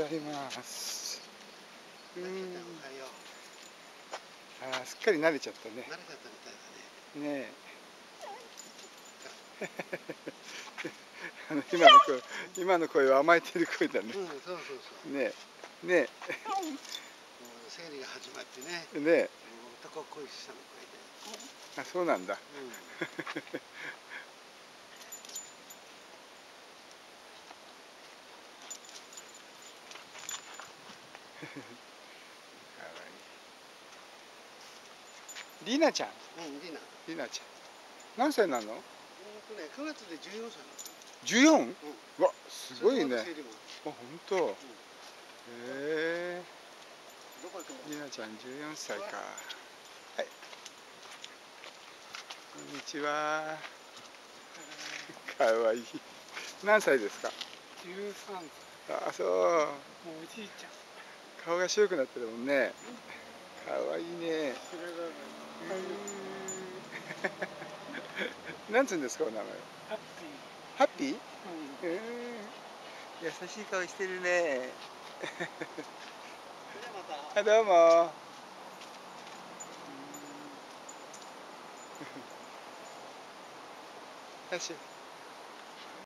ざいます。 おはよう。 すっかり慣れちゃったね。 慣れちゃったみたいだね。 ねえ。今の声は甘えてる声だね。 そうそうそう。 ねえ。ねえ。 もう生理が始まってね。 ねえ。 男っこい下の声で。 あ、そうなんだ。リナちゃん。リナちゃん。何歳なの ？9月で14歳。 14？わ、すごいね。あ、本当。へえ。リナちゃん14歳か。はい。こんにちは。かわいい。何歳ですか ？13歳。 あ、そう。 おじいちゃん。 顔が白くなってるもんね。かわいいね。なんつうんですか、お名前。 ハッピー。 ハッピー？優しい顔してるね。あ、どうも。よし。